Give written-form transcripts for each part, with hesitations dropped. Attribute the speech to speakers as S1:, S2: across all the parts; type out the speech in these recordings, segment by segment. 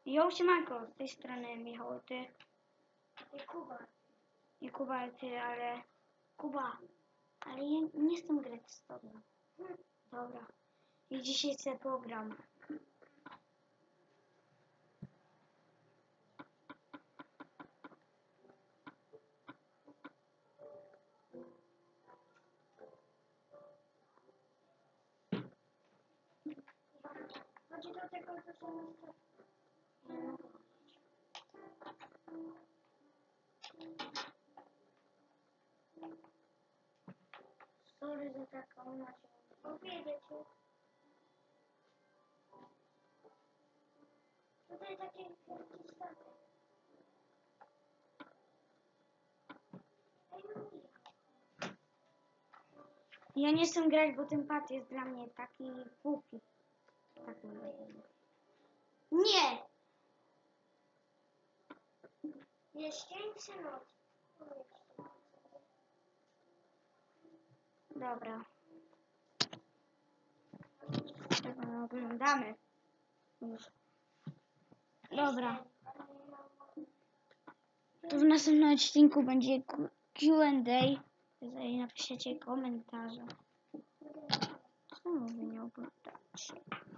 S1: Jo, siemanko, z tej strony Michał, ty
S2: I Kuba.
S1: i Kuba, ty, ale Kuba, ale ja nie chcę grać z tobą. Dobra, i dzisiaj sobie pogram.
S2: Chodzi do tego, że są sorry, że taką macie powiedzieć. Tutaj taki wielki statek.
S1: Ja nie chcę grać, bo ten pad jest dla mnie taki głupi. Tak mówię.
S2: Nie! Jest cięcie noc.
S1: Dobra. Tego oglądamy. Już. Dobra. To w następnym odcinku będzie Q&A. Jeżeli napiszecie komentarze. Czemu wy nie oglądacie?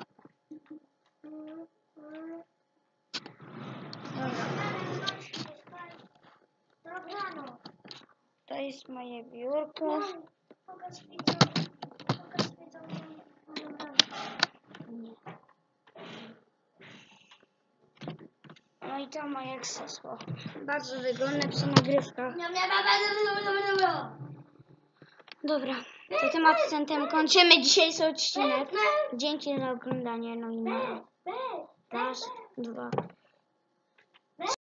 S2: Dobranoc.
S1: To jest moje biurko.
S2: Pokaż widzom. Pokaż widzom.
S1: Nie. No i to moje krzesło. Bardzo wygodne przy nagrywkach. Dobra, to tym akcentem kończymy dzisiejszy odcinek. Dzięki za oglądanie. No i na raz, dwa.